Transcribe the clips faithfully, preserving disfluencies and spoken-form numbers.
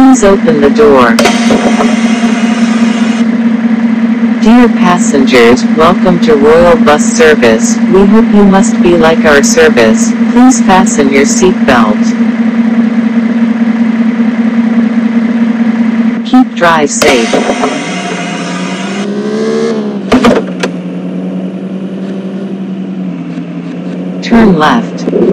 Please open the door. Dear passengers, welcome to Royal Bus Service. We hope you must be like our service. Please fasten your seatbelt. Keep drive safe. Turn left.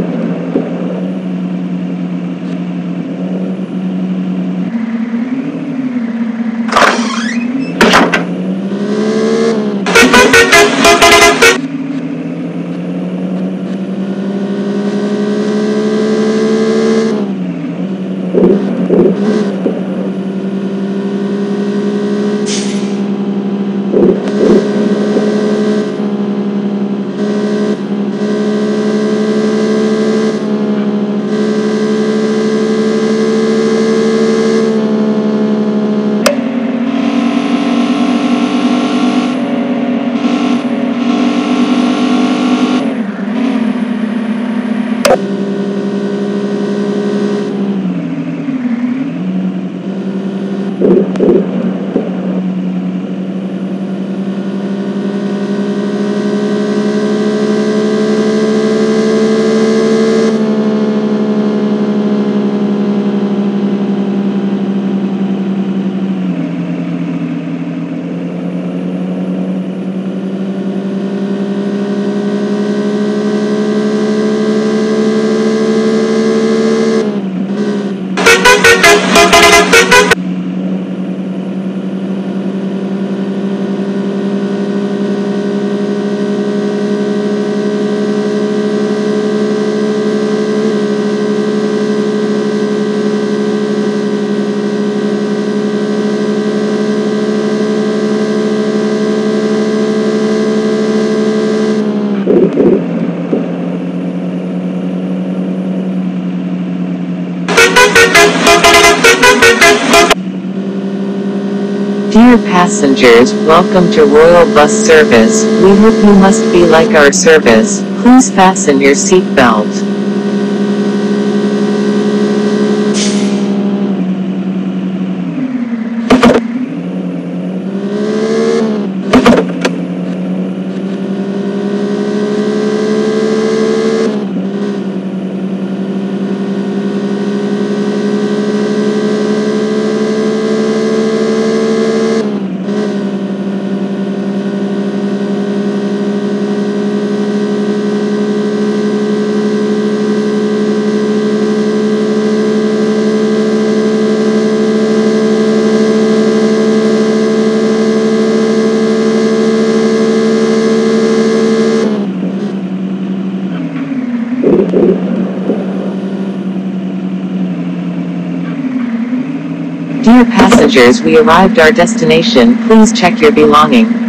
Dear passengers, welcome to Royal Bus Service. We hope you must be like our service. Please fasten your seatbelt. Dear passengers, we arrived our destination. Please check your belongings.